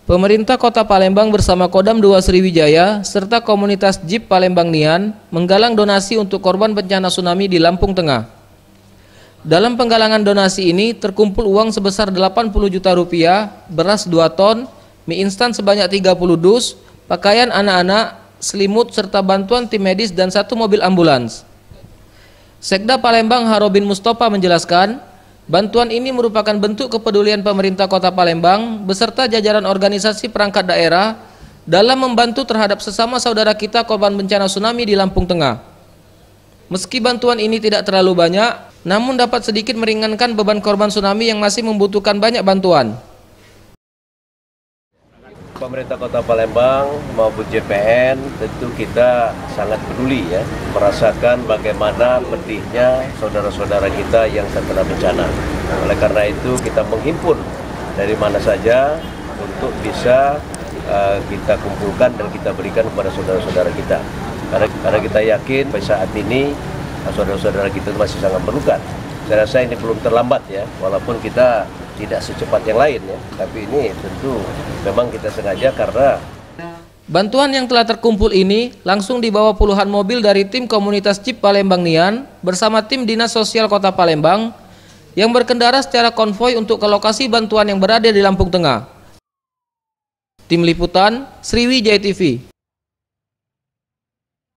Pemerintah Kota Palembang bersama Kodam 2 Sriwijaya serta komunitas Jeep Palembang Nian menggalang donasi untuk korban bencana tsunami di Lampung Tengah. Dalam penggalangan donasi ini terkumpul uang sebesar 80 juta rupiah, beras 2 ton, mie instan sebanyak 30 dus, pakaian anak-anak, selimut serta bantuan tim medis dan 1 mobil ambulans. Sekda Palembang Harobin Mustafa menjelaskan, bantuan ini merupakan bentuk kepedulian pemerintah Kota Palembang beserta jajaran organisasi perangkat daerah dalam membantu terhadap sesama saudara kita korban bencana tsunami di Lampung Tengah. Meski bantuan ini tidak terlalu banyak, namun dapat sedikit meringankan beban korban tsunami yang masih membutuhkan banyak bantuan. Pemerintah Kota Palembang maupun JPN tentu kita sangat peduli ya, merasakan bagaimana pedihnya saudara-saudara kita yang terkena bencana. Oleh karena itu kita menghimpun dari mana saja untuk bisa kita kumpulkan dan kita berikan kepada saudara-saudara kita. Karena kita yakin pada saat ini saudara-saudara kita masih sangat memerlukan. Saya rasa ini belum terlambat ya, walaupun kita tidak secepat yang lain ya, tapi ini tentu memang kita sengaja karena bantuan yang telah terkumpul ini langsung dibawa puluhan mobil dari tim komunitas Jeep Palembang Nian bersama tim Dinas Sosial Kota Palembang yang berkendara secara konvoi untuk ke lokasi bantuan yang berada di Lampung Tengah. Tim Liputan Sriwijaya TV.